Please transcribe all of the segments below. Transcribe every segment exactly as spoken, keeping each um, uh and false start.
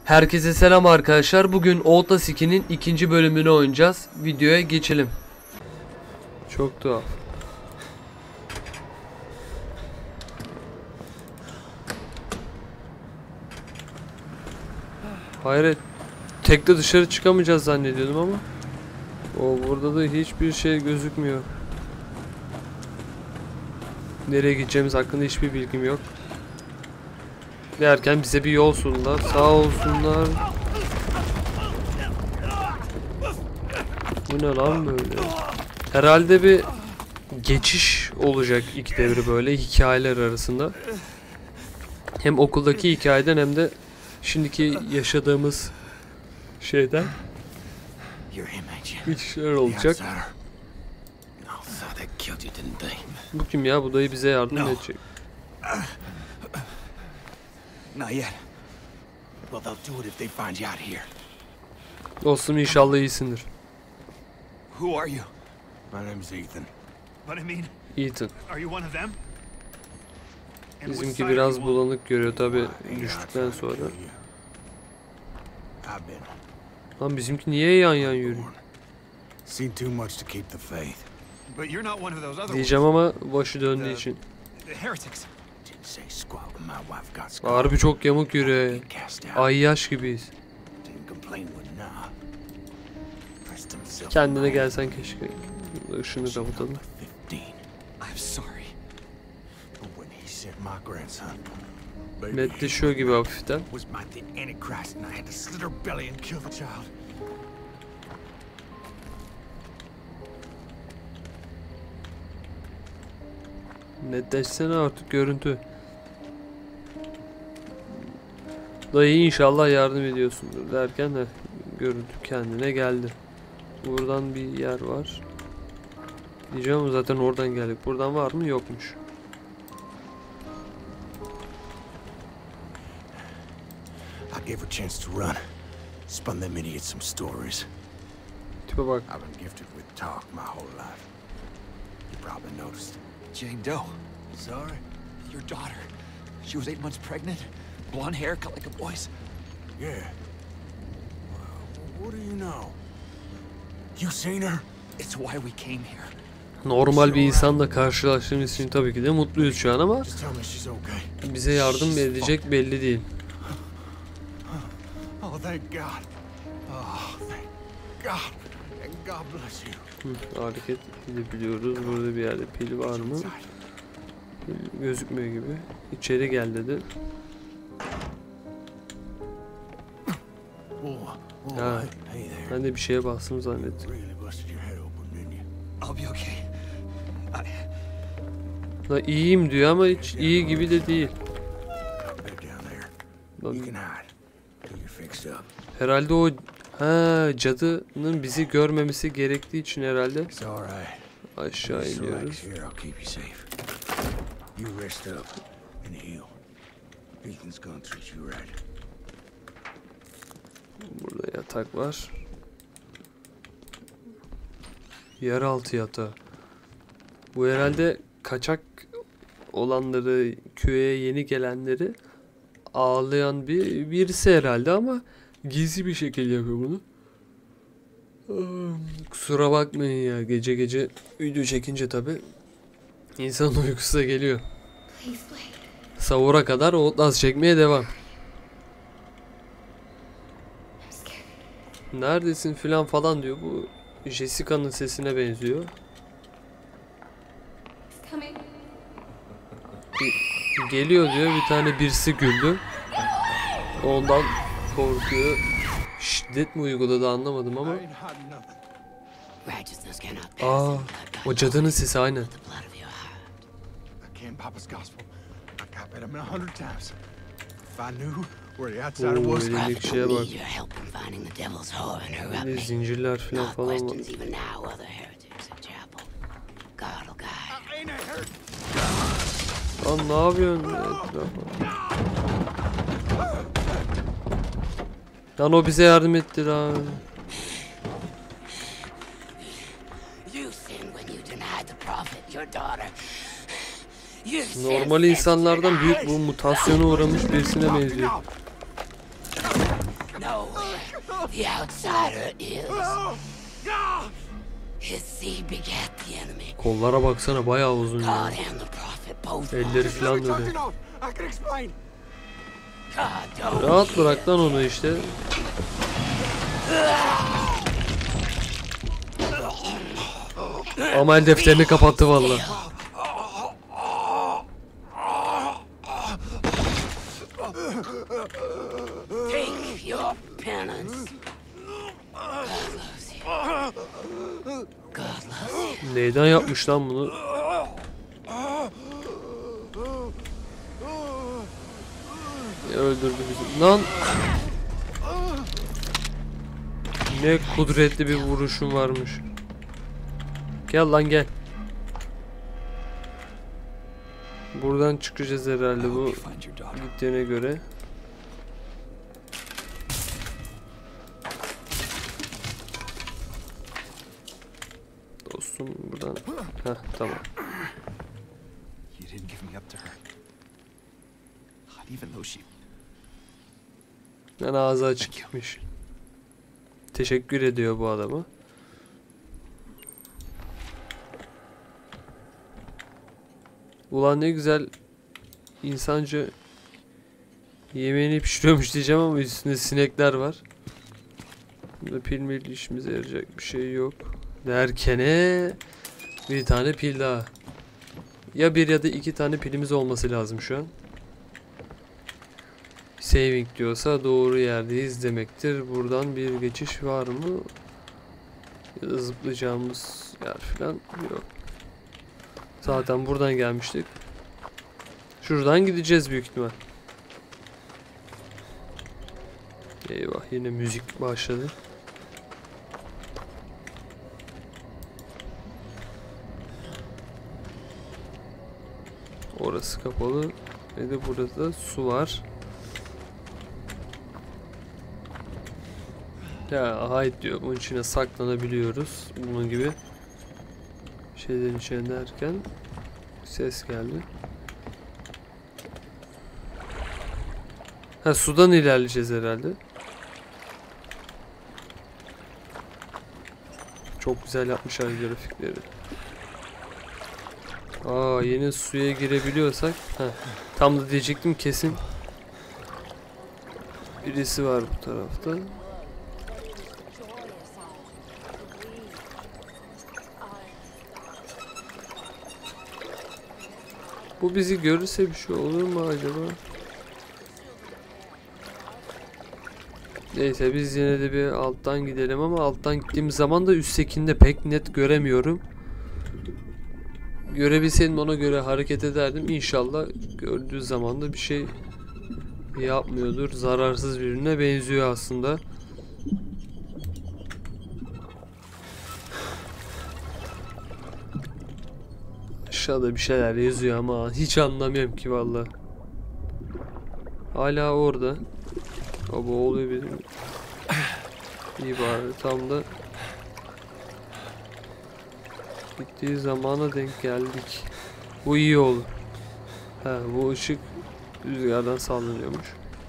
Herkese selam arkadaşlar. Bugün Outlast iki'nin ikinci bölümünü oynayacağız. Videoya geçelim. Çok tuhaf. Hayret. Tekte dışarı çıkamayacağız zannediyordum ama. O burada da hiçbir şey gözükmüyor. Nereye gideceğimiz hakkında hiçbir bilgim yok. Derken bize bir yol sundular. Sağ olsunlar. Bu ne lan böyle? Herhalde bir geçiş olacak iki devri böyle hikayeler arasında. Hem okuldaki hikayeden hem de şimdiki yaşadığımız şeyden geçişler olacak. Bu kim ya? Bu dayı bize yardım edecek. Dostum inşallah iyisindir. Who are you? My name is Ethan. But I mean, Ethan. Are you one of them? Bizimki biraz bulanık görüyor tabi düştükten sonra. Lan bizimki niye yan yan yürüyor? Diyeceğim ama başı döndüğü için. Harbi çok yamuk yürüyor. Ay yaş gibiyiz. Kendine gelsen keşke. Işını kapatalım. Netleşiyor gibi hafiften. Netleşsene artık görüntü. Dayı inşallah yardım ediyorsundur derken de görüntü kendine geldi. Buradan bir yer var. Diyeceğim zaten oradan geldik. Buradan var mı? Yokmuş. I gave her a chance to run. Spun them idiots some stories. Tipe bak. I've been gifted with talk my whole life. You probably noticed. Jane Doe. Sorry? Your daughter. She was eight months pregnant. Blonde hair, cut like a boy's. Yeah. Well, what do you know? You seen her? It's why we came here. Normal bir insanla karşılaştığımız için tabii ki de mutluyuz şu an ama bize yardım edecek belli değil. Oh, thank God. Oh, thank God. And God bless you. Hı, hareket edebiliyoruz. Burada bir yerde pil var mı? Pil gözükmüyor gibi. İçeri gel dedi. Ha, ben de bir şeye bastım zannettim. I'll be okay. La iyiyim diyor ama hiç iyi gibi de değil. Lan, herhalde o ha cadının bizi görmemesi gerektiği için herhalde aşağı iniyoruz. Burada yatak var. Yeraltı yatağı. Bu herhalde kaçak olanları, köye yeni gelenleri ağlayan bir birisi herhalde ama gizli bir şekilde yapıyor bunu. Kusura bakmayın ya, gece gece video çekince tabi insanın uykusu da geliyor. Sahura kadar Outlast çekmeye devam. Neredesin filan falan diyor. Bu Jessica'nın sesine benziyor. Geliyor diyor, bir tane birisi güldü. Ondan korkuyor. Şiddet mi uyguladı anlamadım ama. Aa, o cadının sesi aynen. Oo, elindeki şeye bak. Elinde zincirler falan falan var. Lan ne yapıyorsun etrafa? Lan o bize yardım etti lan. Normal insanlardan büyük bu mutasyona uğramış birisine benziyor. nowhere. The outsider is. His seed begat the enemy. Kollara baksana, bayağı uzun God ya. and the prophet both. Elleri falan What are you öyle. talking of? I can explain. God don't. Rahat bırak lan onu işte. Amel defterini kapattı vallahi. Take your penance. God loves you. God loves you. Neyden yapmış lan bunu? Öldürdü bizi. Lan! Ne kudretli bir vuruşun varmış. Gel lan gel. Buradan çıkacağız herhalde bu Find your daughter. gittiğine göre. Dostum buradan. Heh, tamam. You didn't give me up to her. Not even though she. Yani ağzı açık gitmiş. Teşekkür ediyor bu adama. Ulan ne güzel insanca yemeğini pişiriyormuş diyeceğim ama üstünde sinekler var. Burada pil mil işimize yarayacak bir şey yok. Derkene bir tane pil daha. Ya bir ya da iki tane pilimiz olması lazım şu an. Saving diyorsa doğru yerdeyiz demektir. Buradan bir geçiş var mı? Ya da zıplayacağımız yer falan yok. Zaten buradan gelmiştik. Şuradan gideceğiz büyük ihtimal. Eyvah, yine müzik başladı. Orası kapalı. Ve de burada su var. Ya hayır diyor, bunun içine saklanabiliyoruz. Bunun gibi şeylerin içine derken ses geldi. Ha, sudan ilerleyeceğiz herhalde. Çok güzel yapmışlar grafikleri. Aa, yeni suya girebiliyorsak. Heh, tam da diyecektim, kesin birisi var bu tarafta. Bu bizi görürse bir şey olur mu acaba? Neyse, biz yine de bir alttan gidelim ama alttan gittiğimiz zaman da üsttekini de pek net göremiyorum. Görebilseydim ona göre hareket ederdim. İnşallah gördüğü zaman da bir şey yapmıyordur. Zararsız birine benziyor aslında. Aşağıda bir şeyler yazıyor ama hiç anlamıyorum ki vallahi. Hala orada. Baba oluyor benim. İyi bari, tam da gittiği zamana denk geldik. Bu iyi oldu. He, bu ışık rüzgardan sallanıyormuş.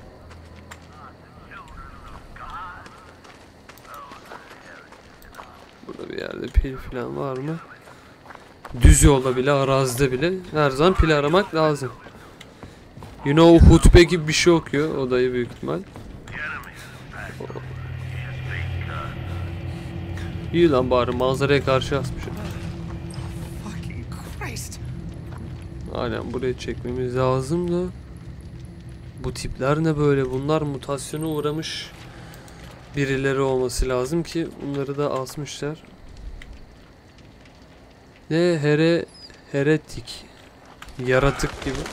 Burada bir yerde pil falan var mı? Düz yolda bile, arazide bile her zaman pil aramak lazım. You know, hutbe gibi bir şey okuyor o dayı büyük ihtimal. İyi lan, bari manzaraya karşı asmışım. Fucking Christ. Aynen, buraya çekmemiz lazım da. Bu tipler ne böyle? Bunlar mutasyona uğramış birileri olması lazım ki bunları da asmışlar. Ne here heretik, yaratık gibi.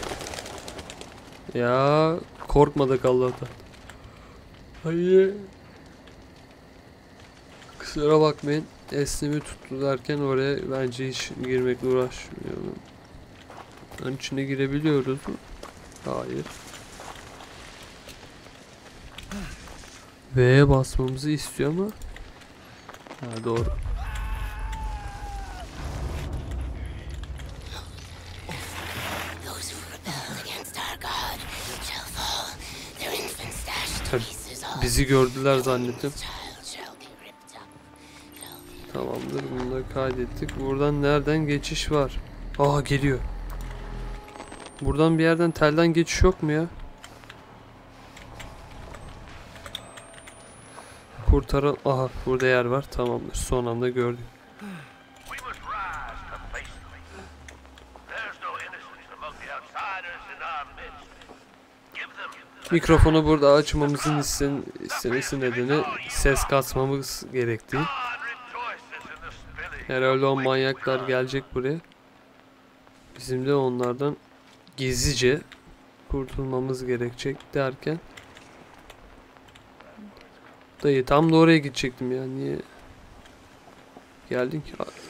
Ya korkmadık Allah'tan. Hayır. Kusura bakmayın. Esnemi tuttu derken oraya bence hiç girmekle uğraşmıyorum. Onun içine girebiliyoruz mu? Hayır. V'ye basmamızı istiyor ama. Ha, doğru. Those who rebel against our God shall fall, their infants dashed to pieces Bizi gördüler zannettim. Child shall be ripped up. Shall be Tamamdır, bunu da kaydettik. Buradan nereden geçiş var? Aa, geliyor. Buradan bir yerden telden geçiş yok mu ya? Kurtaran... Aha, burada yer var. Tamamdır. Son anda gördüm. We must rise complacently. There's no innocence among the outsiders in our midst. Give them Mikrofonu burada açmamızın isten, istemesi nedeni ses kasmamız gerektiği. God rejoices in the spilling. Herhalde o manyaklar gelecek buraya. Bizim de onlardan gizlice kurtulmamız gerekecek derken. Dayı tam da oraya gidecektim ya. Niye geldin ki? Gotcha.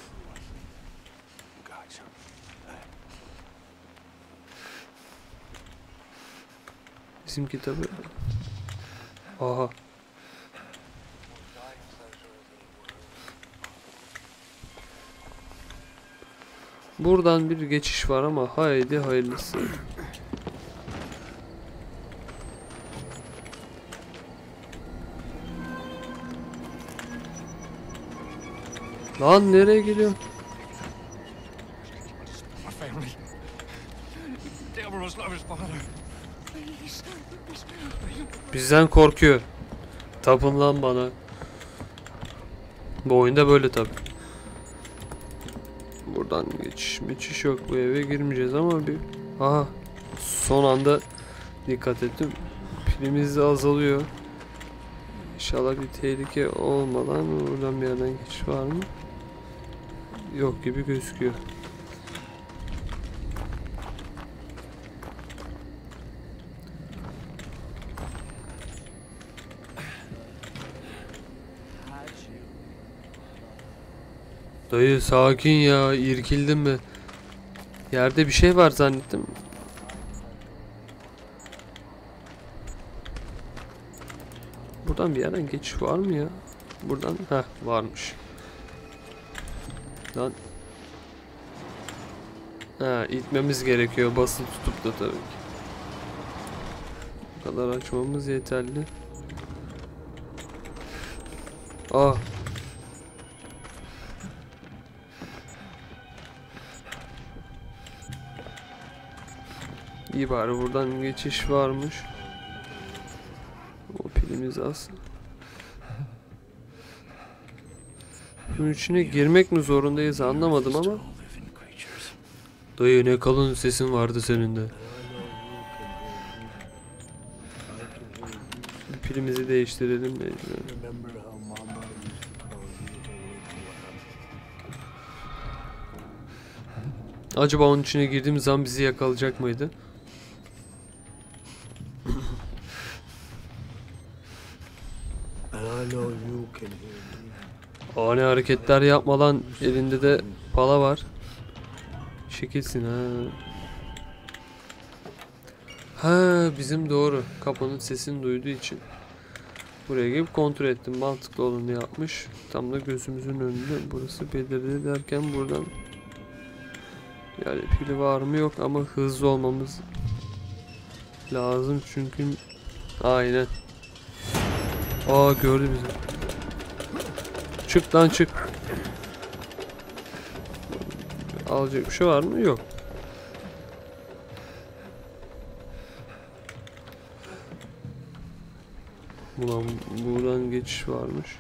Bizim kitabı. Aha. Buradan bir geçiş var ama haydi hayırlısı. Lan nereye gidiyor? My family. Delbert must love his father. Bizden korkuyor. Tapın lan bana. Bu oyunda böyle tabi. Buradan geçiş geçiş yok, bu eve girmeyeceğiz ama bir... Aha, son anda dikkat ettim. Pilimiz de azalıyor. İnşallah bir tehlike olmadan buradan bir yerden geçiş var mı? Yok gibi gözüküyor. Dayı sakin ya, irkildin mi? Yerde bir şey var zannettim. Buradan bir yerden geçiş var mı ya? Buradan, heh, varmış. Lan. Ha, itmemiz gerekiyor basılı tutup da tabii ki. Bu kadar açmamız yeterli. Aa. İyi bari buradan geçiş varmış. O pilimiz az. Bunun içine girmek mi zorundayız anlamadım ama. Dayı ne kalın sesin vardı senin de. Pilimizi değiştirelim mecburen. Acaba onun içine girdiğimiz zaman bizi yakalayacak mıydı? Ani hareketler yapma lan, elinde de pala var. Çekilsin ha. Ha, bizim doğru. Kapının sesini duyduğu için buraya gelip kontrol ettim. Mantıklı olanı yapmış. Tam da gözümüzün önünde. Burası belirli derken buradan yani pili var mı yok ama hızlı olmamız lazım çünkü aynen. Aa, gördü bizi. Çık lan çık. Alacak bir şey var mı? Yok. Ulan buradan geçiş varmış.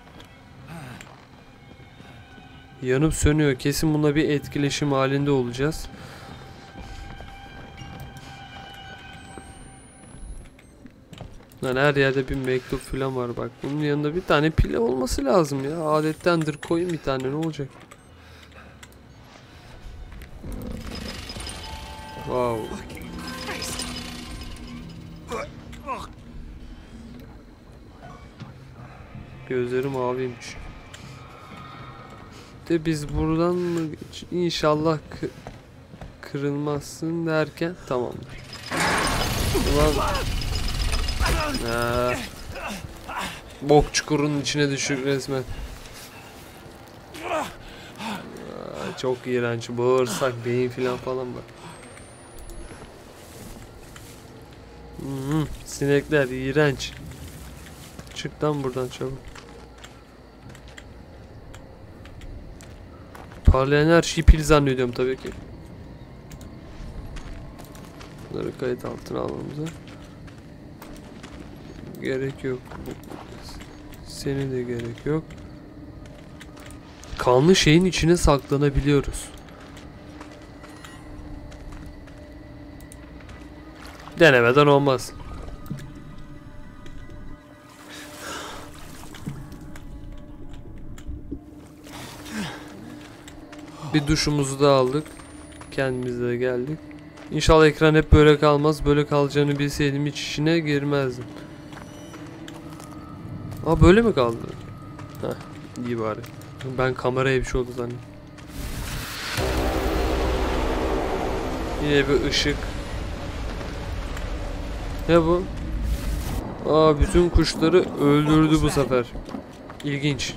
Yanıp sönüyor. Kesin bununla bir etkileşim halinde olacağız. Lan her yerde bir mektup falan var bak. Bunun yanında bir tane pile olması lazım ya. Adettendir, koyun bir tane, ne olacak? Wow. Gözlerim maviymiş. De biz buradan mı inşallah kırılmazsın derken tamamdır. Ulan. Ha. Bok çukurunun içine düşük resmen. Aa, çok iğrenç. Bağırsak, beyin filan falan var. Hmm, sinekler iğrenç. Çık lan buradan çabuk. Parlayan her şeyi pil zannediyorum tabii ki. Bunları kayıt altına almamıza gerek yok. Senin de gerek yok. Kanlı şeyin içine saklanabiliyoruz. Denemeden olmaz. Bir duşumuzu da aldık. Kendimize de geldik. İnşallah ekran hep böyle kalmaz. Böyle kalacağını bilseydim hiç içine girmezdim. Aa, böyle mi kaldı? Heh, iyi bari. Ben kameraya bir şey oldu zannettim. Yine bir ışık. Ne bu? Aa, bütün kuşları öldürdü bu sefer. İlginç.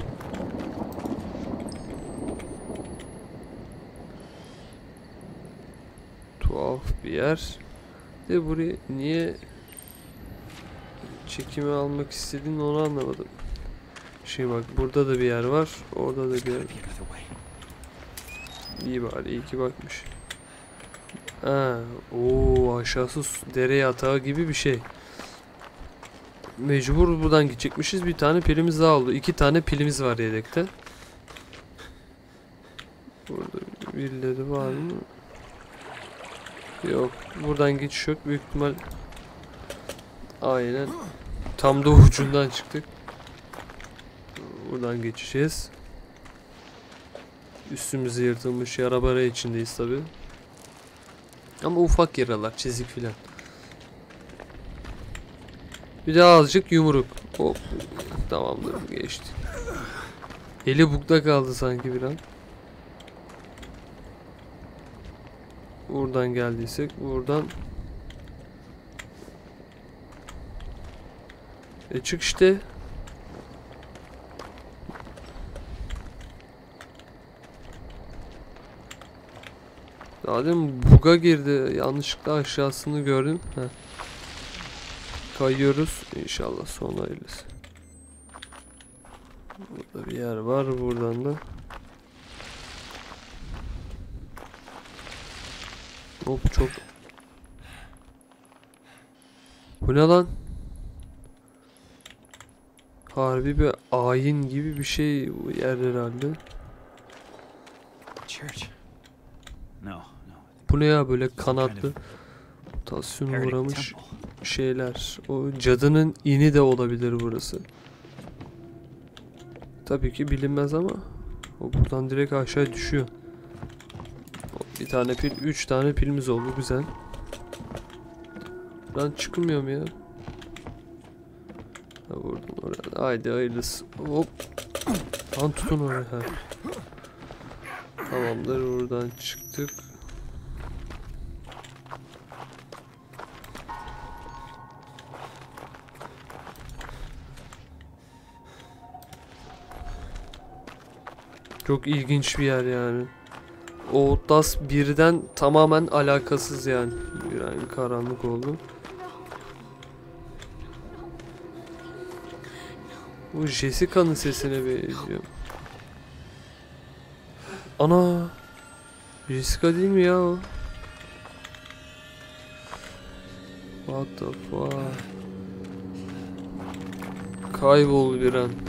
Tuhaf bir yer. De buraya niye çekimi almak istediğini onu anlamadım. Şimdi bak, burada da bir yer var. Orada da bir yer. İyi bari, iyi ki bakmış. Ha, o aşağısı dere yatağı gibi bir şey. Mecbur buradan gidecekmişiz. Bir tane pilimiz daha oldu. İki tane pilimiz var yedekte. Burada birileri var mı? Yok. Buradan geçiş yok. Büyük ihtimal aynen. Tam da ucundan çıktık. Buradan geçeceğiz. Üstümüzü yırtılmış yara bara içindeyiz tabi. Ama ufak yaralar, çizik filan. Bir daha azıcık yumruk. Hop. Tamamdır, geçti. Eli bukta kaldı sanki bir an. Buradan geldiysek buradan. E çık işte. Daha demin buga girdi. Yanlışlıkla aşağısını gördüm. Heh. Kayıyoruz. İnşallah son hayırlısı. Burada bir yer var. Buradan da. Hop, çok. Bu ne lan? Harbi bir ayin gibi bir şey bu yer herhalde. Church. No, no. Bu ne ya, böyle kanatlı mutasyona Heretic uğramış temple. şeyler. O cadının ini de olabilir burası. Tabii ki bilinmez ama o buradan direkt aşağı düşüyor. Bir tane pil, üç tane pilimiz oldu, güzel. Buradan çıkılmıyor mu ya? Ha, vurdum oraya. Haydi hayırlısı. Hop. Lan tutun oraya. Ha. Tamamdır, buradan çıktık. Çok ilginç bir yer yani. Outlast birden tamamen alakasız yani. Yani karanlık oldu. Bu Jessica'nın sesine benziyor. Ana! Jessica değil mi ya o? What the fuck? Kayboldu bir an.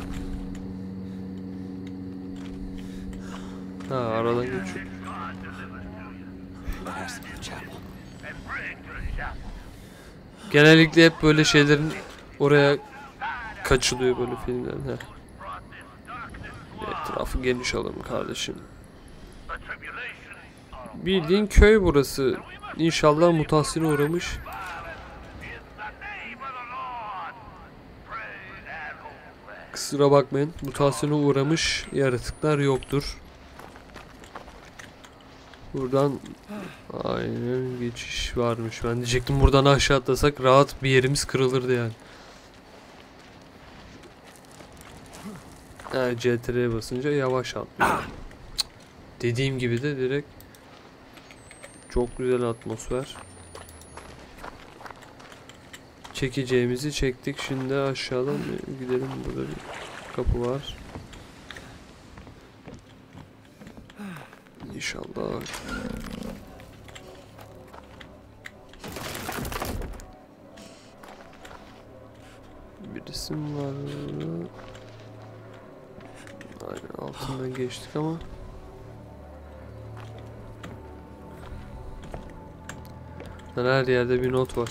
Ha, aradan geçiyor. That has to be a chapel. Genellikle hep böyle şeylerin oraya kaçılıyor böyle filmlerin. Heh. Etrafı geniş alalım kardeşim. Bildiğin köy burası. İnşallah mutasyona uğramış. Kusura bakmayın, mutasyona uğramış yaratıklar yoktur. Buradan aynen geçiş varmış. Ben diyecektim buradan aşağı atlasak rahat bir yerimiz kırılırdı yani. Ha, C T R'ye basınca yavaş atlıyor. Dediğim gibi de direkt çok güzel atmosfer. çekeceğimizi çektik. Şimdi aşağıdan gidelim. Burada bir kapı var. İnşallah. Bir isim var. Aynen altından geçtik ama. Her yerde bir not var.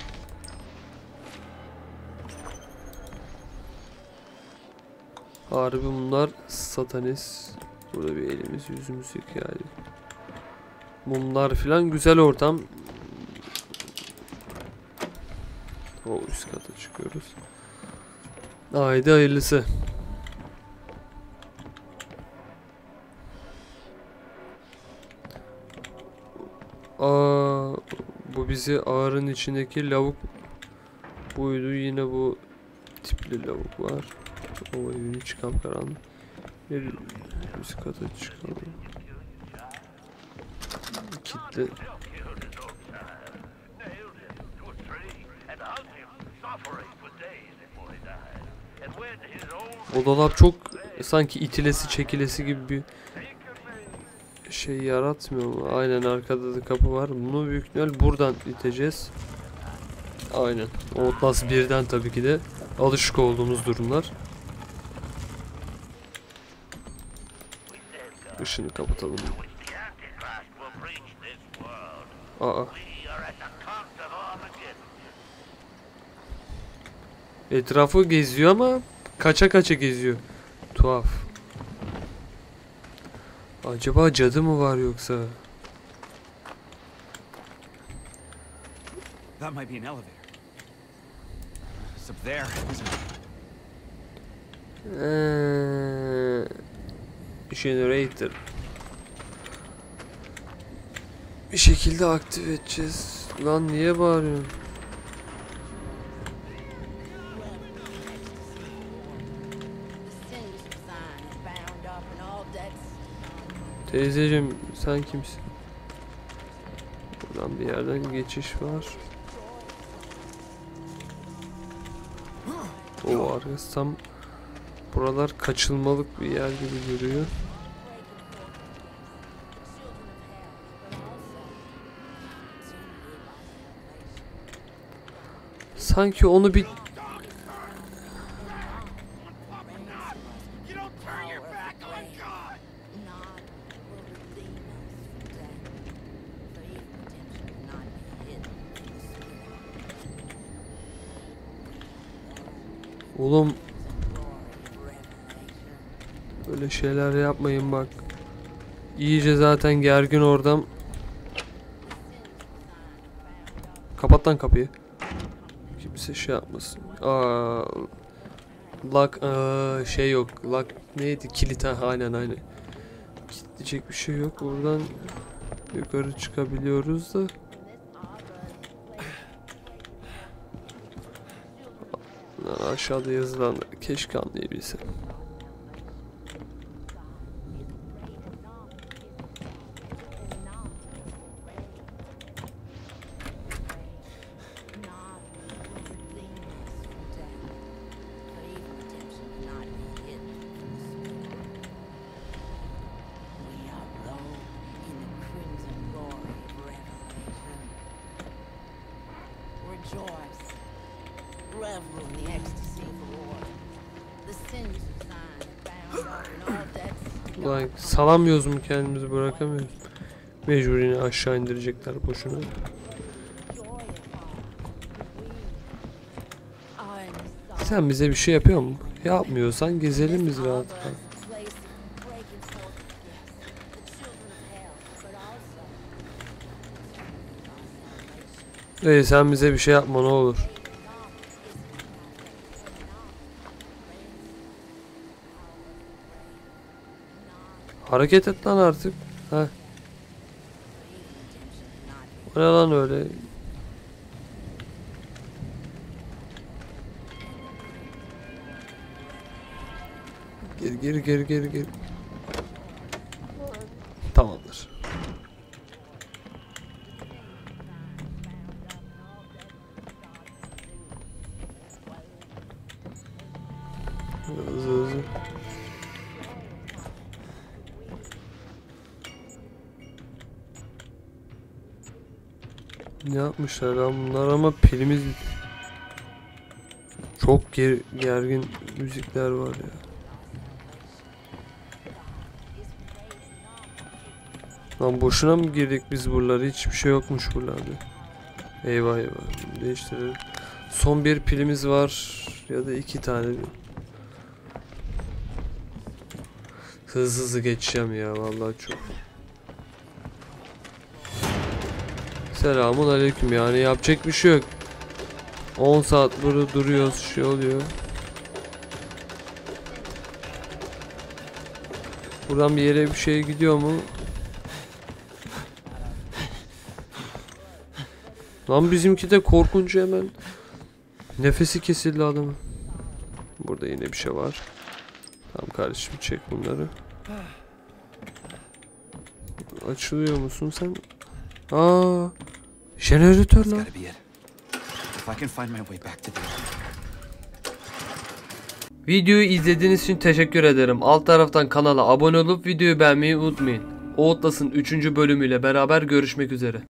Harbi bunlar satanist. Burada bir elimiz yüzümüz yani. Mumlar filan, güzel ortam. O üst kata çıkıyoruz. Haydi hayırlısı. Aa, bu bizi ağırın içindeki lavuk buydu. Yine bu tipli lavuk var. O evini çıkan karanlık. Bir üst kata çıkalım. Kitle. O dolap çok sanki itilesi çekilesi gibi bir şey yaratmıyor mu? Aynen, arkada da kapı var. Bunu büyük ihtimal buradan iteceğiz. Aynen. Outlast birden tabii ki de alışık olduğumuz durumlar. Işını kapatalım. Aa. Etrafı geziyor ama kaça kaça geziyor. Tuhaf. Acaba cadı mı var yoksa? That might be an elevator. It's up there, isn't it? Ee, generator. Bir şekilde aktif edeceğiz. Lan niye bağırıyorsun? Teyzeciğim sen kimsin? Buradan bir yerden geçiş var. O arkası tam buralar kaçılmalık bir yer gibi duruyor. Sanki onu bir Oğlum böyle şeyler yapmayın bak. İyice zaten gergin oradan. Kapat lan kapıyı. Kimse şey yapmasın. Aa, lock aa, şey yok. Lock neydi? Kilit, ha aynen aynen. Kilitleyecek bir şey yok. Buradan yukarı çıkabiliyoruz da. Aşağıda yazılanları keşke anlayabilsem. Ulan salamıyoruz mu, kendimizi bırakamıyoruz. Mecbur yine aşağı indirecekler boşuna. Sen bize bir şey yapıyor musun? Yapmıyorsan gezelim biz rahat rahat. Hey, sen bize bir şey yapma ne olur. Hareket et lan artık. Heh. O ne lan öyle? Gir gir gir gir gir. Tamamdır. Hızlı hızlı. Ne yapmışlar lan bunlar ama pilimiz çok ger gergin müzikler var ya. Lan boşuna mı girdik biz buralara? Hiçbir şey yokmuş buralarda. Eyvah eyvah. Değiştirelim. Son bir pilimiz var ya da iki tane. Hızlı hızlı geçeceğim ya vallahi çok. Selamun aleyküm, yani yapacak bir şey yok. on saat burada duruyoruz, şey oluyor. Buradan bir yere bir şey gidiyor mu? Lan bizimki de korkunca hemen nefesi kesildi adamın. Burada yine bir şey var. Tamam kardeşim, çek bunları. Açılıyor musun sen? Aa, jeneratör That's lan. gotta be it. If I can find my way back to the... Videoyu izlediğiniz için teşekkür ederim. Alt taraftan kanala abone olup videoyu beğenmeyi unutmayın. Outlast'ın üçüncü bölümüyle beraber görüşmek üzere.